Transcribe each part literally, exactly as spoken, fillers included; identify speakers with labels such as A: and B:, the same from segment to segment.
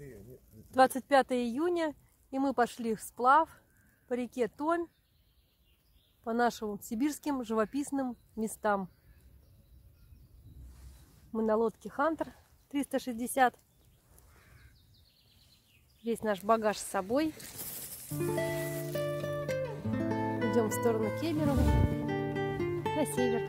A: двадцать пятое июня, и мы пошли в сплав по реке Томь, по нашим сибирским живописным местам. Мы на лодке Хантер триста шестьдесят. Весь наш багаж с собой. Идем в сторону Кемерово, на север.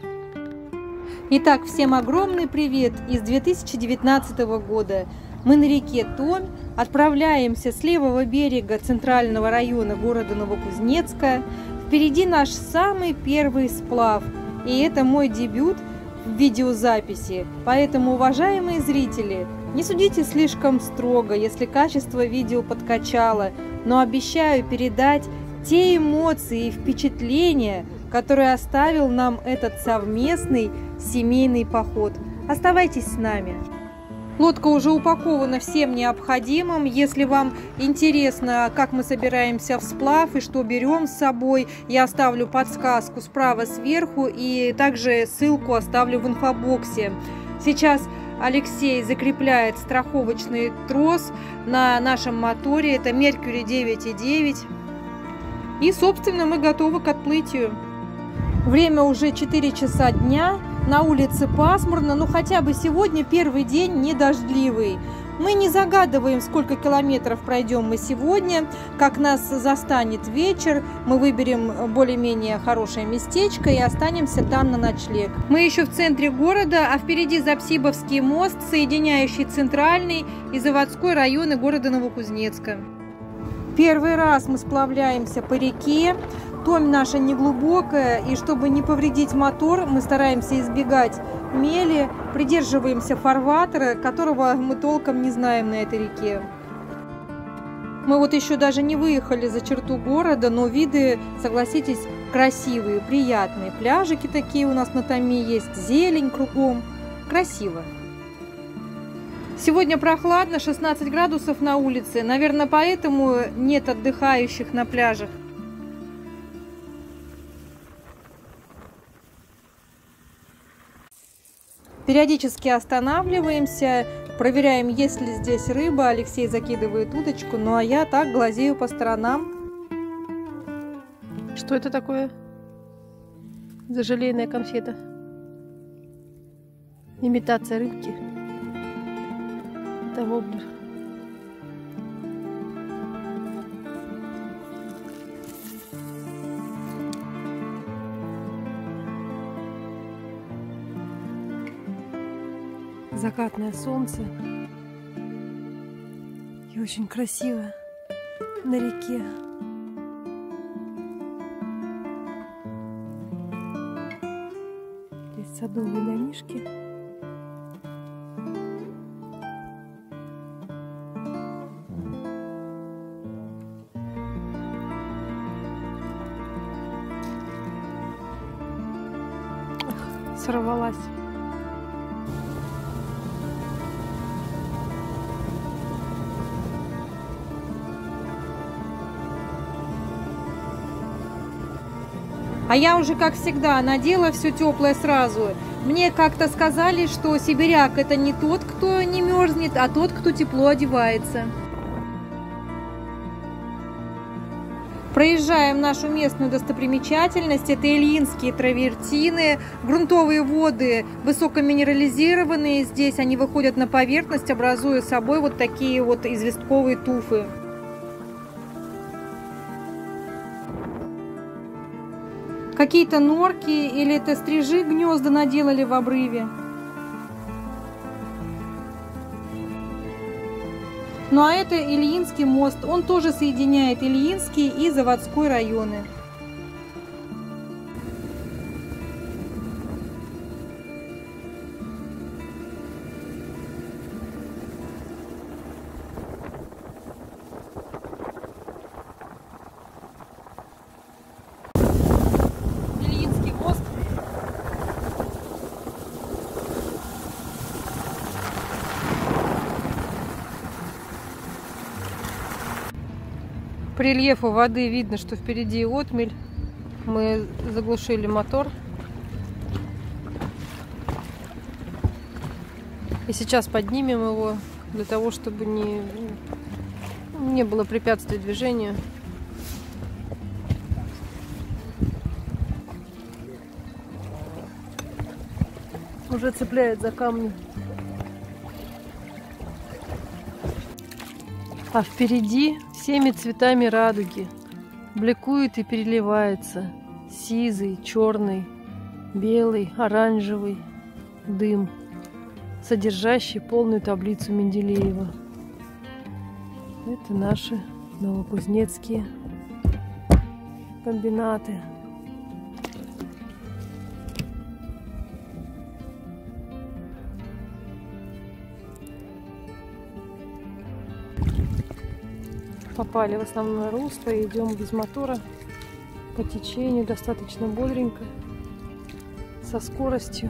A: Итак, всем огромный привет из две тысячи девятнадцатого года. Мы на реке Томь, отправляемся с левого берега центрального района города Новокузнецка. Впереди наш самый первый сплав, и это мой дебют в видеозаписи. Поэтому, уважаемые зрители, не судите слишком строго, если качество видео подкачало, но обещаю передать те эмоции и впечатления, которые оставил нам этот совместный семейный поход. Оставайтесь с нами. Лодка уже упакована всем необходимым. Если вам интересно, как мы собираемся в сплав и что берем с собой, я оставлю подсказку справа сверху и также ссылку оставлю в инфобоксе. Сейчас Алексей закрепляет страховочный трос на нашем моторе. Это Mercury девять и девять. И, собственно, мы готовы к отплытию. Время уже четыре часа дня. На улице пасмурно, но хотя бы сегодня первый день не дождливый. Мы не загадываем, сколько километров пройдем мы сегодня, как нас застанет вечер. Мы выберем более-менее хорошее местечко и останемся там на ночлег. Мы еще в центре города, а впереди Запсибовский мост, соединяющий центральный и заводской районы города Новокузнецка. Первый раз мы сплавляемся по реке. Томь наша неглубокая, и чтобы не повредить мотор, мы стараемся избегать мели, придерживаемся фарватера, которого мы толком не знаем на этой реке. Мы вот еще даже не выехали за черту города, но виды, согласитесь, красивые, приятные. Пляжики такие у нас на Томи есть, зелень кругом. Красиво. Сегодня прохладно, шестнадцать градусов на улице. Наверное, поэтому нет отдыхающих на пляжах. Периодически останавливаемся, проверяем, есть ли здесь рыба. Алексей закидывает удочку, ну а я так глазею по сторонам. Что это такое? За желейная конфета. Имитация рыбки. Это воблер. Закатное солнце и очень красиво на реке. Здесь садовые домишки. Ах, сорвалась. А я уже, как всегда, надела все теплое сразу. Мне как-то сказали, что сибиряк это не тот, кто не мерзнет, а тот, кто тепло одевается. Проезжаем нашу местную достопримечательность. Это Ильинские травертины. Грунтовые воды высокоминерализированные. Здесь они выходят на поверхность, образуя собой вот такие вот известковые туфы. Какие-то норки или это стрижи гнезда наделали в обрыве. Ну а это Ильинский мост. Он тоже соединяет Ильинский и заводской районы. По рельефу воды видно, что впереди отмель. Мы заглушили мотор. И сейчас поднимем его для того, чтобы не, не было препятствий движению. Уже цепляет за камни. А впереди всеми цветами радуги бликует и переливается сизый, черный, белый, оранжевый дым, содержащий полную таблицу Менделеева. Это наши новокузнецкие комбинаты. Попали в основное русло и идем без мотора по течению достаточно бодренько, со скоростью.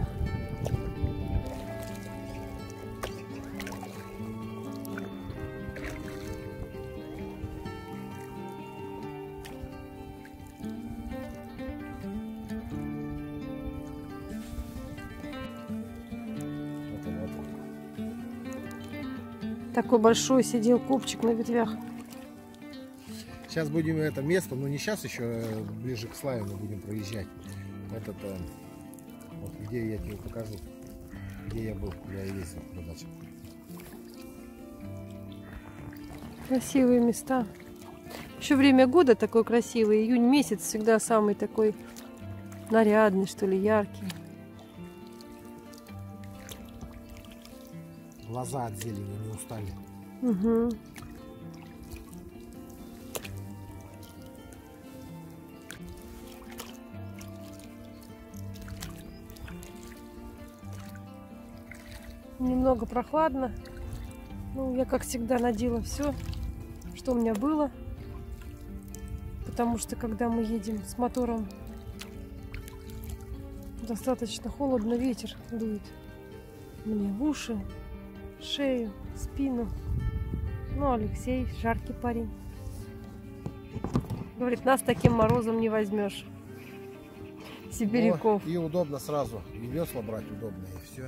A: Такой большой сидел копчик на ветвях.
B: Сейчас будем это место, но не сейчас, еще ближе к Славину будем проезжать. Этот, вот где я тебе покажу, где я был, я ездил на даче.
A: Красивые места. Еще время года такое красивое. Июнь месяц всегда самый такой нарядный, что ли, яркий.
B: Глаза от зелени не устали.
A: Угу. Немного прохладно. Ну, я, как всегда, надела все, что у меня было. Потому что, когда мы едем с мотором, достаточно холодно, ветер дует мне в уши, шею, спину. Ну, Алексей, жаркий парень. Говорит, нас таким морозом не возьмешь. Сибиряков.
B: О, и удобно сразу. И весла брать удобно, и все.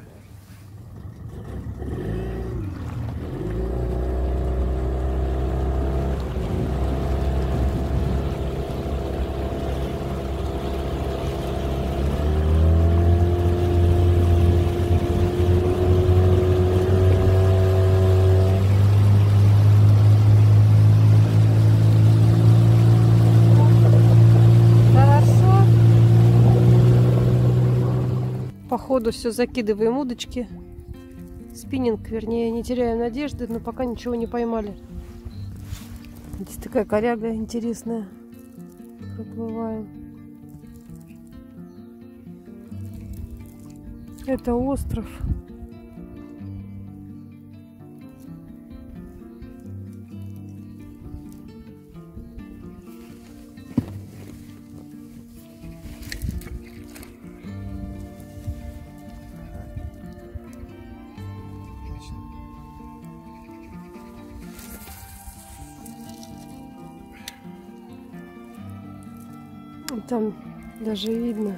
A: По ходу все закидываем удочки. Спиннинг, вернее, не теряем надежды, но пока ничего не поймали. Здесь такая коряга интересная. Проплываем. Это остров. Там даже видно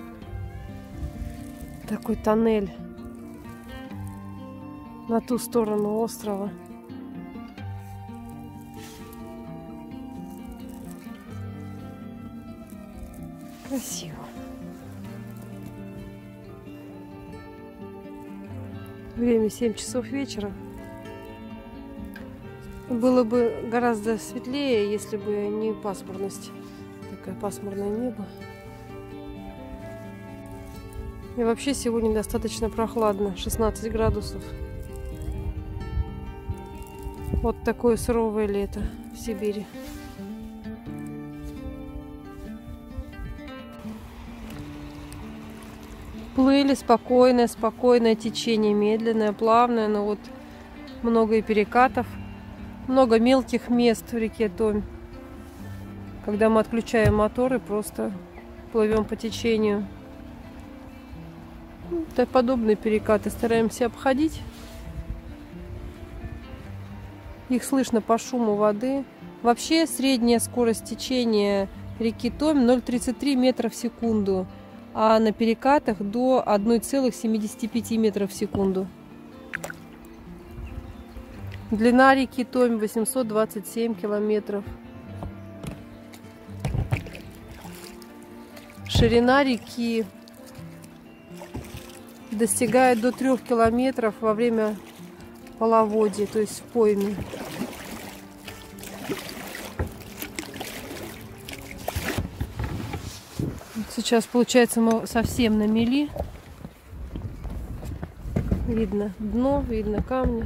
A: такой тоннель на ту сторону острова. Красиво. Время семь часов вечера. Было бы гораздо светлее, если бы не пасмурность. Такое пасмурное небо. И вообще сегодня достаточно прохладно, шестнадцать градусов. Вот такое суровое лето в Сибири. Плыли спокойное, спокойное течение, медленное, плавное, но вот много и перекатов, много мелких мест в реке Томь. Когда мы отключаем моторы, просто плывем по течению. Это подобные перекаты стараемся обходить. Их слышно по шуму воды. Вообще средняя скорость течения реки Томь ноль целых тридцать три метра в секунду, а на перекатах до одной целой семидесяти пяти метров в секунду. Длина реки Томь восемьсот двадцать семь километров. Ширина реки достигает до трёх километров во время половодья, то есть в пойме. Сейчас, получается, мы совсем на мели. Видно дно, видно камни.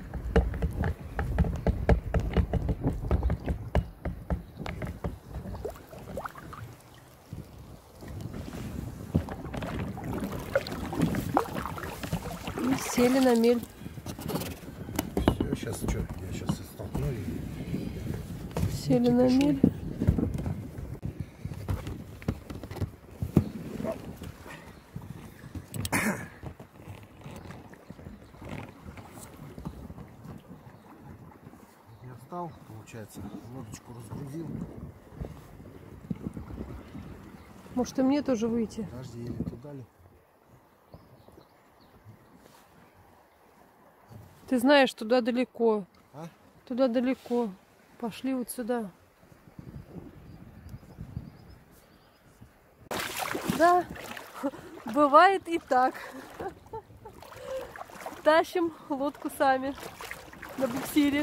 A: И сели на мель.
B: Все, сейчас что? Я сейчас столкну.
A: Сели на мель.
B: Получается, лодочку разгрузил.
A: Может, и мне тоже выйти?
B: Подожди, или туда ли?
A: Ты знаешь, туда далеко.
B: А?
A: Туда далеко. Пошли вот сюда. Да, бывает и так. Тащим лодку сами на буксире.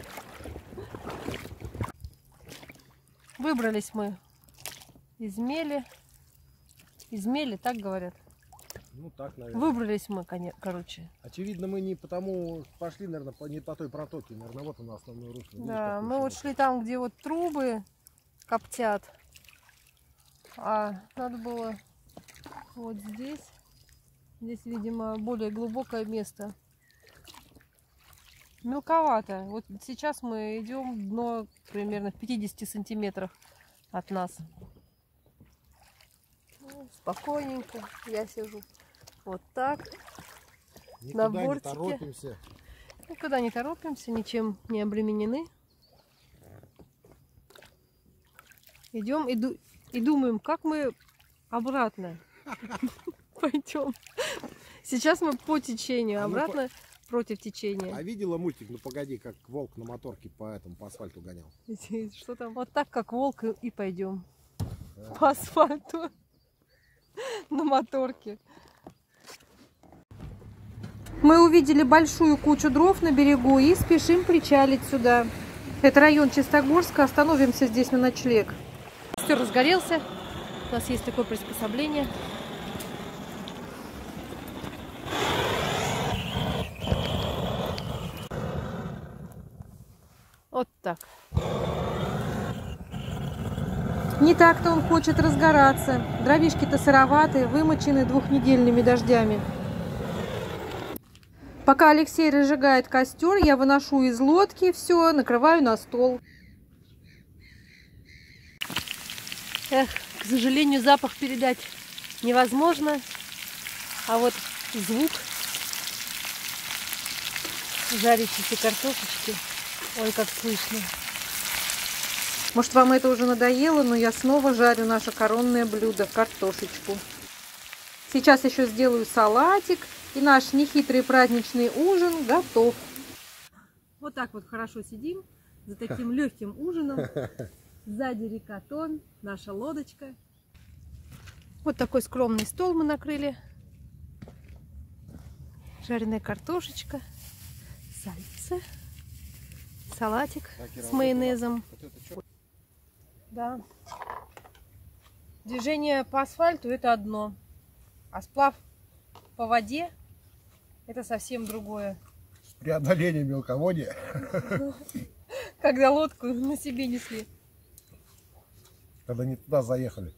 A: Выбрались мы из мели. Из мели, так говорят?
B: Ну так, наверное.
A: Выбрались мы, короче.
B: Очевидно, мы не потому пошли, наверное, по, не по той протоке. Наверное, вот у нас основной русло.
A: Да, мы вот шли там, где вот трубы коптят. А надо было вот здесь. Здесь, видимо, более глубокое место. Мелковато. Вот сейчас мы идем, дно примерно в пятидесяти сантиметрах от нас. Ну, спокойненько. Я сижу вот так.
B: Никуда
A: на бортике.
B: Не торопимся.
A: Никуда не торопимся, ничем не обременены. Идем и, ду и думаем, как мы обратно пойдем. Сейчас мы по течению, обратно против течения.
B: А видела мультик? Ну погоди, как волк на моторке по этому по асфальту гонял.
A: Что там? Вот так, как волк, и пойдем. Да. По асфальту. На моторке. Мы увидели большую кучу дров на берегу и спешим причалить сюда. Это район Чистогорска. Остановимся здесь на ночлег. Костер разгорелся. У нас есть такое приспособление. Вот так. Не так-то он хочет разгораться. Дровишки-то сыроватые, вымочены двухнедельными дождями. Пока Алексей разжигает костер, я выношу из лодки все, накрываю на стол. Эх, к сожалению, запах передать невозможно. А вот звук жарящейся картошечки. Ой, как слышно. Может, вам это уже надоело, но я снова жарю наше коронное блюдо – картошечку. Сейчас еще сделаю салатик, и наш нехитрый праздничный ужин готов. Вот так вот хорошо сидим за таким легким ужином. Сзади река Томь, наша лодочка. Вот такой скромный стол мы накрыли. Жареная картошечка, сальце, салатик с майонезом. Да. Движение по асфальту — это одно, а сплав по воде — это совсем другое.
B: Преодоление мелководья.
A: Когда лодку на себе несли.
B: Когда не туда заехали.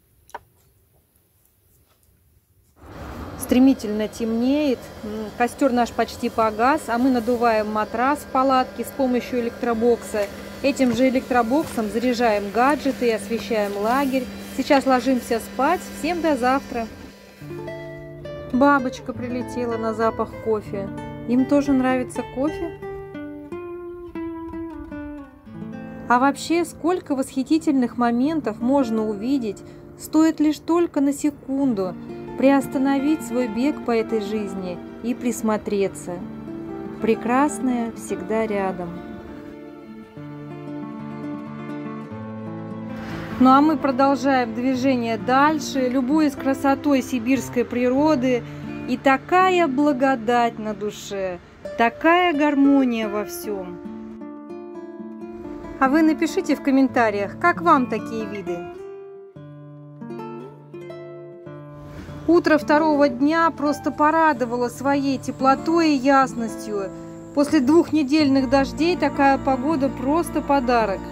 A: Стремительно темнеет, костер наш почти погас, а мы надуваем матрас в палатке с помощью электробокса. Этим же электробоксом заряжаем гаджеты и освещаем лагерь. Сейчас ложимся спать. Всем до завтра. Бабочка прилетела на запах кофе. Им тоже нравится кофе? А вообще, сколько восхитительных моментов можно увидеть, стоит лишь только на секунду приостановить свой бег по этой жизни и присмотреться. Прекрасное всегда рядом. Ну а мы продолжаем движение дальше, любуясь красотой сибирской природы. И такая благодать на душе, такая гармония во всем. А вы напишите в комментариях, как вам такие виды. Утро второго дня просто порадовало своей теплотой и ясностью. После двухнедельных дождей такая погода просто подарок.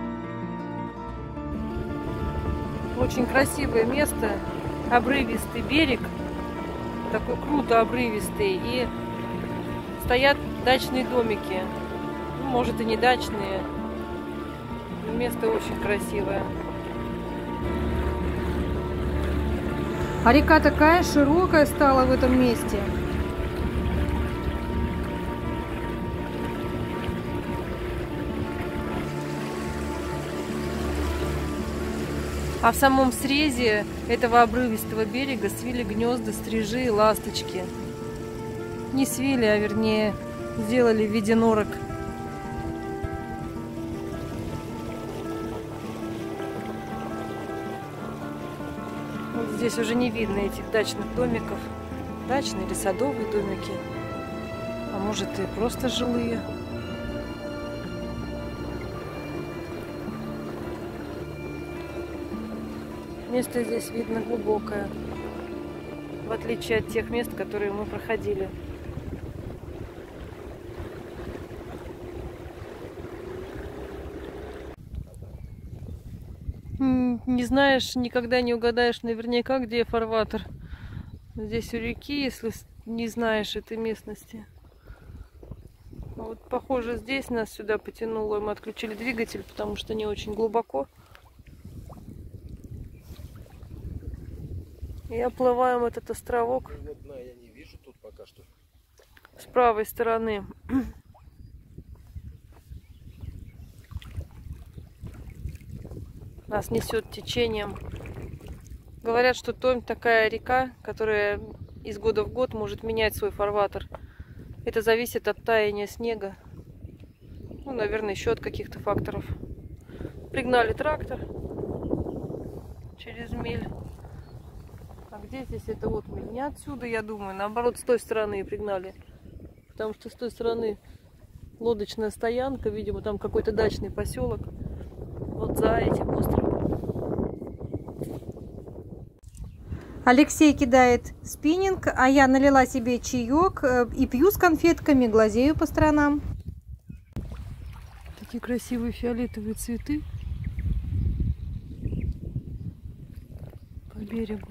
A: Очень красивое место, обрывистый берег, такой круто обрывистый, и стоят дачные домики, ну, может и не дачные, но место очень красивое. А река такая широкая стала в этом месте. А в самом срезе этого обрывистого берега свили гнезда стрижи и ласточки. Не свили, а вернее сделали в виде норок. Вот здесь уже не видно этих дачных домиков. Дачные или садовые домики. А может и просто жилые. Место здесь видно глубокое, в отличие от тех мест, которые мы проходили. Не знаешь, никогда не угадаешь наверняка, где фарватер. Здесь у реки, если не знаешь этой местности. Вот, похоже, здесь нас сюда потянуло. Мы отключили двигатель, потому что не очень глубоко. И оплываем этот островок.
B: Дна я не вижу тут пока что.
A: С правой стороны. Нас несет течением. Говорят, что Томь такая река, которая из года в год может менять свой фарватер. Это зависит от таяния снега. Ну, наверное, еще от каких-то факторов. Пригнали трактор через миль. А где здесь это вот миль? Не отсюда, я думаю. Наоборот, с той стороны пригнали. Потому что с той стороны лодочная стоянка. Видимо, там какой-то дачный поселок. Вот за этим островом. Алексей кидает спиннинг, а я налила себе чаек и пью с конфетками, глазею по сторонам. Такие красивые фиолетовые цветы по берегу.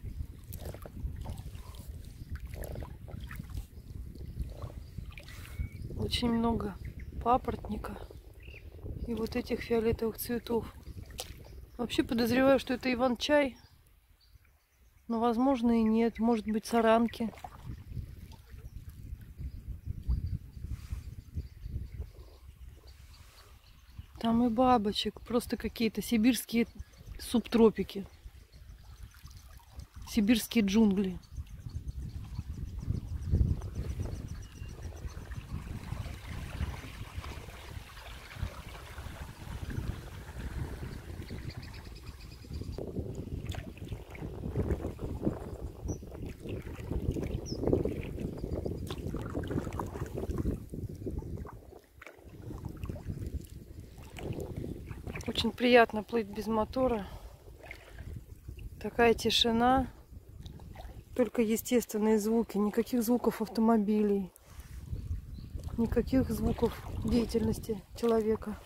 A: Очень много папоротника и вот этих фиолетовых цветов. Вообще подозреваю, что это иван-чай, но возможно и нет. Может быть, саранки. Там и бабочек, просто какие-то сибирские субтропики, сибирские джунгли. Очень приятно плыть без мотора. Такая тишина. Только естественные звуки. Никаких звуков автомобилей. Никаких звуков деятельности человека.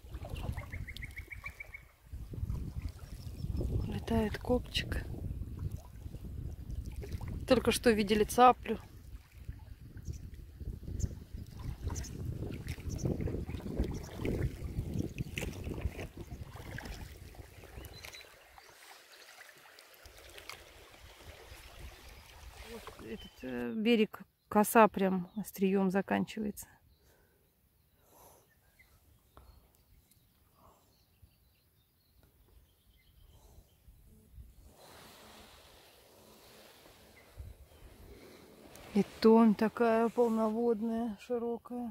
A: Летает копчик. Только что видели цаплю. Этот берег, коса прям острием заканчивается. И Томь такая полноводная, широкая.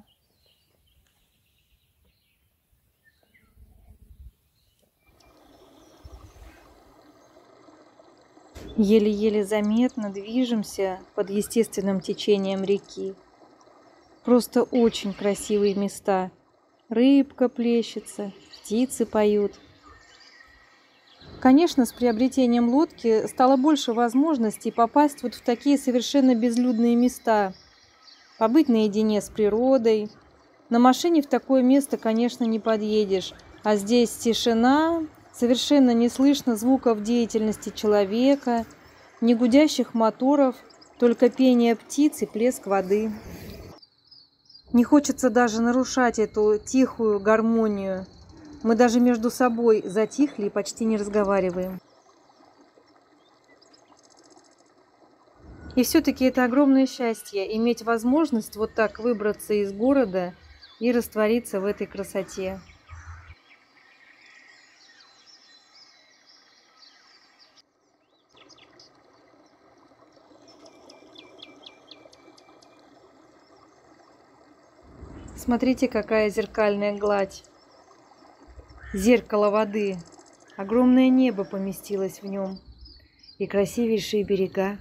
A: Еле-еле заметно движемся под естественным течением реки. Просто очень красивые места. Рыбка плещется, птицы поют. Конечно, с приобретением лодки стало больше возможностей попасть вот в такие совершенно безлюдные места. Побыть наедине с природой. На машине в такое место, конечно, не подъедешь. А здесь тишина, совершенно не слышно звуков деятельности человека, ни гудящих моторов, только пение птиц и плеск воды. Не хочется даже нарушать эту тихую гармонию. Мы даже между собой затихли и почти не разговариваем. И все-таки это огромное счастье иметь возможность вот так выбраться из города и раствориться в этой красоте. Смотрите, какая зеркальная гладь. Зеркало воды. Огромное небо поместилось в нем. И красивейшие берега.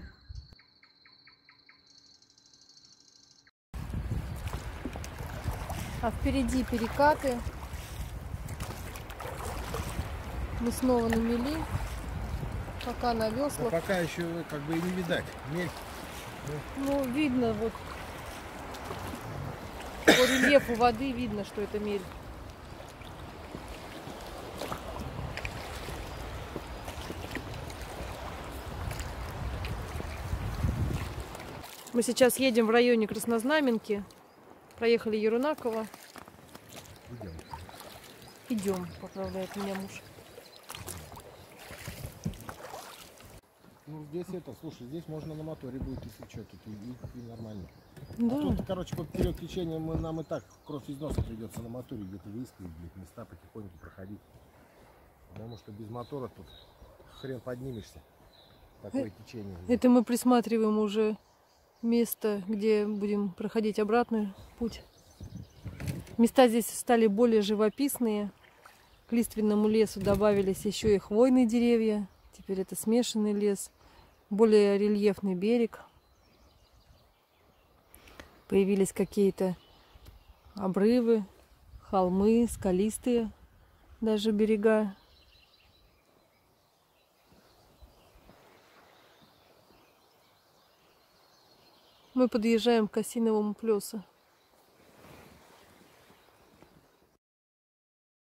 A: А впереди перекаты. Мы снова на мели. Пока на веслах.
B: Но пока еще как бы и не видать. Мель.
A: Ну, видно вот. По рельефу воды видно, что это мель. Мы сейчас едем в районе Краснознаменки. Проехали Ерунаково.
B: Идем.
A: Идем, поправляет меня муж.
B: Ну здесь это, слушай, здесь можно на моторе будет, если что, тут и, и, и нормально.
A: Да.
B: А тут, короче, поперек течения мы, нам и так кровь из носа придется на моторе где-то выискивать, где-то места потихоньку проходить. Потому что без мотора тут хрен поднимешься. Такое течение.
A: Это мы присматриваем уже место, где будем проходить обратный путь. Места здесь стали более живописные. К лиственному лесу добавились еще и хвойные деревья. Теперь это смешанный лес. Более рельефный берег. Появились какие-то обрывы, холмы, скалистые даже берега. Мы подъезжаем к Осиновому плесу.